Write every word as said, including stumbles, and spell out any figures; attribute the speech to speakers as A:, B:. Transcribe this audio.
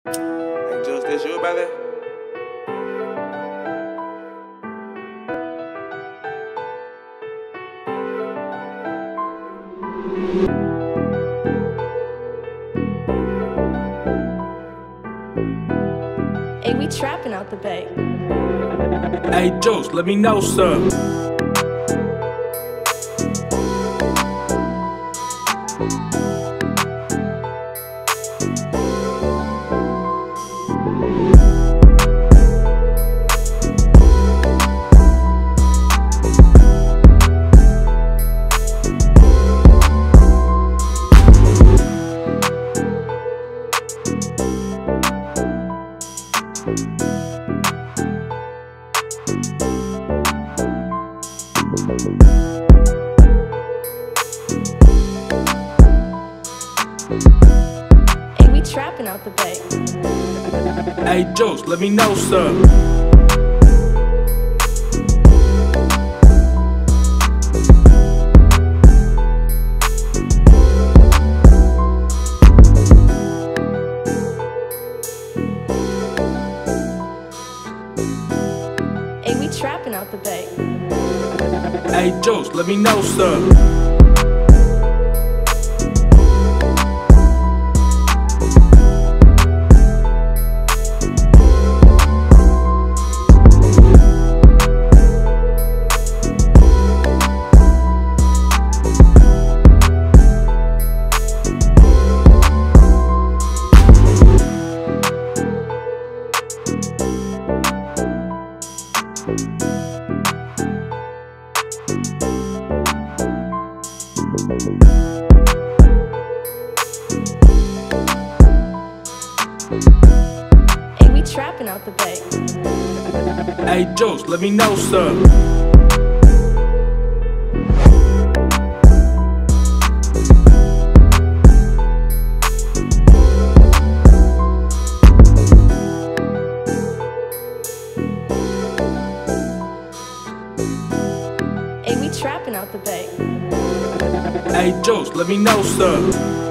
A: Hey, Juce, this you, brother?
B: Hey, we trapping out the bay.
C: Hey, Juce, let me know, sir.
B: Hey, we trapping out the bay.
C: Hey, Juce, let me know, sir.
B: Hey, we trapping out the bay.
C: Hey, Juce, let me know, sir.
B: Hey, we trapping out the bay.
C: Hey, Juce, let me know, sir.
B: Hey, we trapping out the bay.
C: Hey, Juce, let me know, sir.